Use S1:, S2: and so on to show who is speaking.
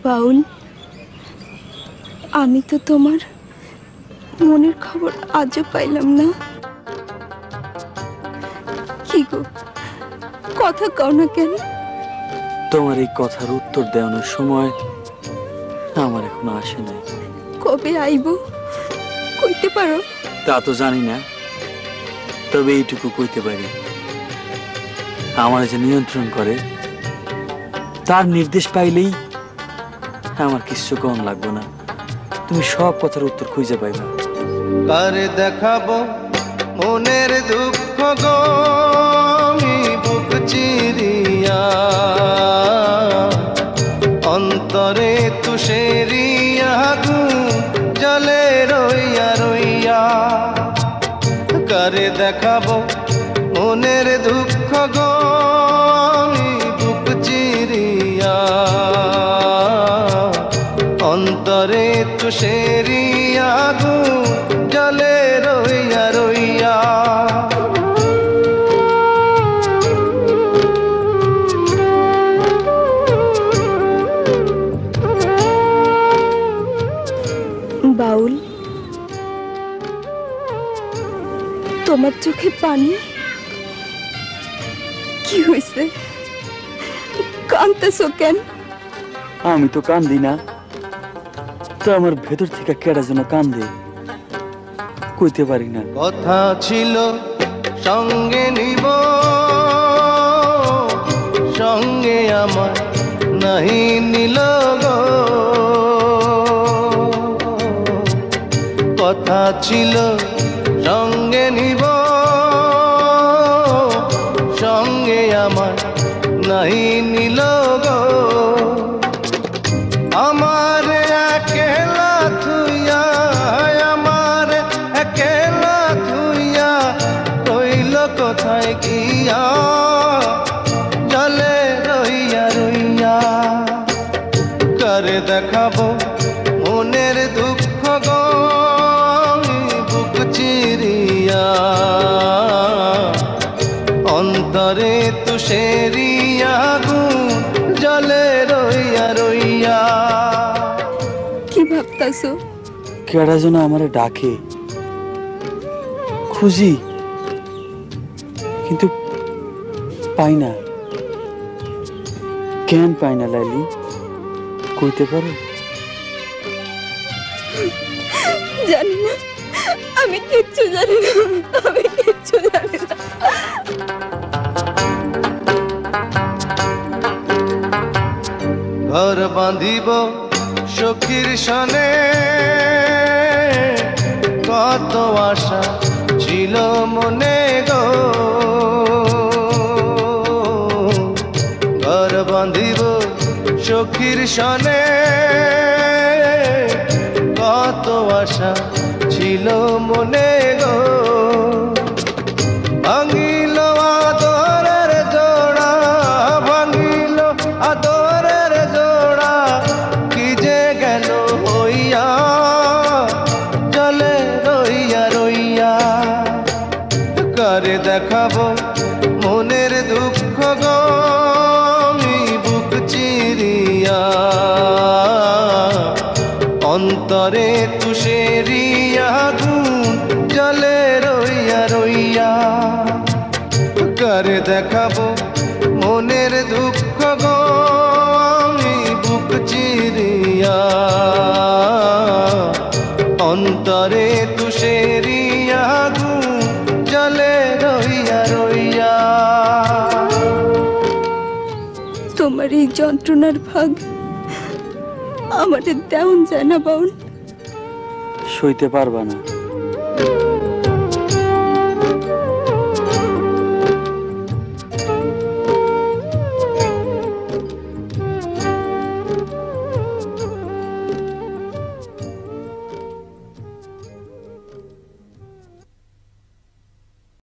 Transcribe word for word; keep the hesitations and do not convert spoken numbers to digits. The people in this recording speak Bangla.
S1: বাউল, আমি তো তোমার মনের খবর আজও পাইলাম না। কি গো, কথা কও না কেন?
S2: তোমার এই কথার উত্তর দেওয়ানোর সময় আমার এখনো আসে নাই।
S1: কবে আইব কইতে পারো?
S2: তা তো জানি না, তবে এইটুকু কইতে পারি, আমার যে নিয়ন্ত্রণ করে তার নির্দেশ পাইলেই আমার কিছু কম লাগবে না। তুমি সব কথার উত্তর খুঁজে পাইবা।
S3: কারে দেখাবো মনের দুঃখ গো, বুক চিরিয়া অন্তরে তুষেরিয়া গু জলে রইয়া রইয়া। কারে দেখাবো মনের দুঃখ গো, বুক চিরিয়া অন্তরে তুষেরিয়া গু জলে রইয়া রইয়া।
S1: বাউল, তোমার চোখে পানি? কি হয়েছে, কাঁদতেছো কেন?
S2: আমি তো কান্দি না, তো আমার ভেতর থেকে কেডা যেন কান্দে, কইতে পারি না।
S3: কথা ছিল সঙ্গে নিব, সঙ্গে আমার নাহি নিল গো। কথা ছিল সঙ্গে নিব, সঙ্গে আমার নাহি নিল গো। আমার একেলা থুইয়া, আমার একেলা থুইয়া রইল কোথায় গিয়া জলে রইয়া রইয়া। কারে দেখাবো মনের দুঃখ গো, বুক চিরিয়া অন্তরে তুষেরিয়া গু জলে রইয়া রইয়া।
S1: কি ভাবতাছো?
S2: কেডা যেন আমারে ডাকে, খুঁজি কিন্তু পাই না। কেন পাই না লাইলি, কইতে পারো?
S1: জানি না, আমি কিচ্ছু জানি না, আমি কিচ্ছু জানি না।
S3: ঘর বাঁধিব সখীর সনে, কত আশা ছিল মনে গো। ঘর বাঁধিব সখীর সনে, কত আশা ছিল মনে গো। ভাঙিল আদরের জোড়া, ভাঙিল আদরের জোড়া, কি যে গেল হইয়া জলে রইয়া রইয়া। কারে দেখাবো মনের দুঃখ গো, বুক চিরিয়া অন্তরে তুষেরিয়া গু জলে রইয়া রইয়া। কারে দেখাবো মনের দুঃখ গো, বুক চিরিয়া অন্তরে তুষেরিয়া গু জলে রইয়া রইয়া।
S1: তোমার এই যন্ত্রণার ভাগ আমাদের দেওন যায় না বাউল।
S2: সইতে পারবা না।